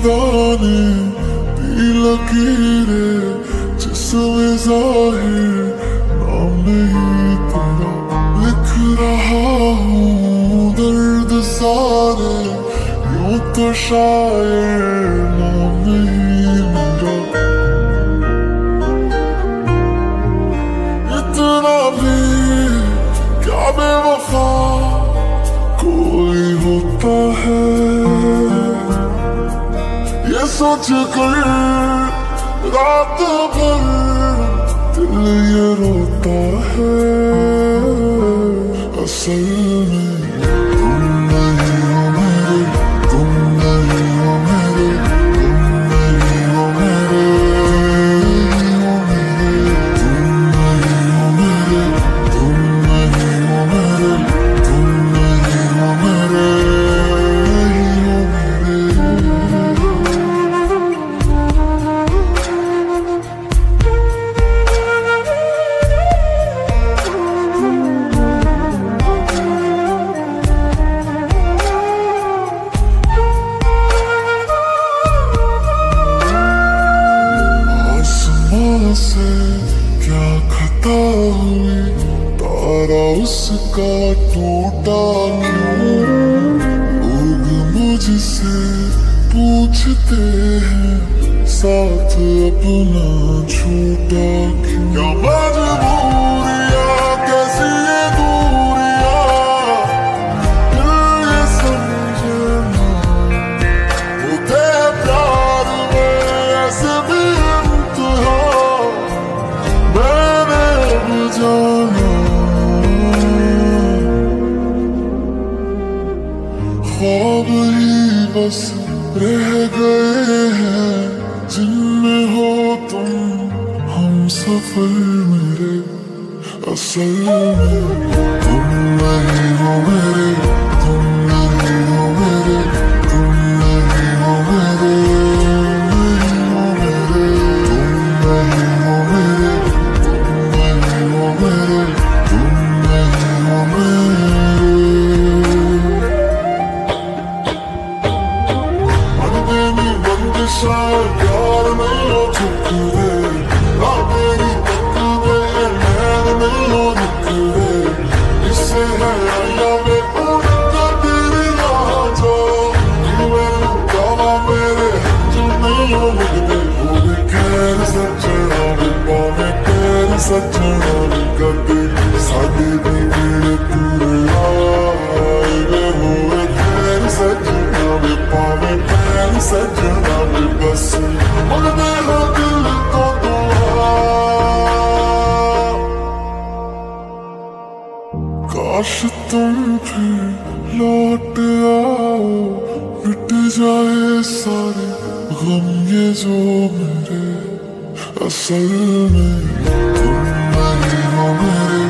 खुदा ने दी लकीरें जिसमें जाहिर नाम नहीं तेरा, लिख रहा हूँ दर्द सारे यूं तो शायर नाम नहीं मेरा। इतना भी क्या बेवफा कोई होता है, ये सोच कर रात भर दिल ये रोता है। असल में तुम नहीं हो मेरे, तुम नहीं हो मेरे, तुम नहीं हो मेरे, हो मेरे। तुम नहीं हो मेरे, तुम नहीं हो मेरे, तुम नहीं हो मेरे, हो मेरे। आसमां से क्या खता हुई, तारा उसका टूटा क्यों? लोग मुझसे पूछते हैं साथ अपना छूटा क्यों? क्या मजबूरियां कैसी ये दूरियां, दिल ये समझना होते हैं प्यार में ऐसे भी इम्तिहान। मैंने अब जाना ख्वाब ही बस रह गए हैं जिनमें हो तुम हम सफर मेरे। असल में तुम नहीं हो मेरे, तुम नहीं हो मेरे, तुम नहीं हो मेरे, नहीं हो मेरे। तुम नहीं हो मेरे, तुम नहीं हो मेरे, तुम नहीं हो मेरे। मनदे नी बंदिशा प्यार नहीं हो चुके, ना मेरी तकदे नैन नहीं हो निकले। इससे है या मैं उड़ता तेरी आजा, मैं गावा मेरे जो नहीं हो लगते। वो भी खैर सजना भी पावे खैर सजना भी करते, साडे भी मेरे पूरे आए वे होए खैर सजना भी पावे खैर सजना भी बस मंगते हो दिल को दुआ। काश तुम फिर लौट आओ, मिट जाए सारे गम ये जो मेरे। असल में तुम नहीं हो मेरे,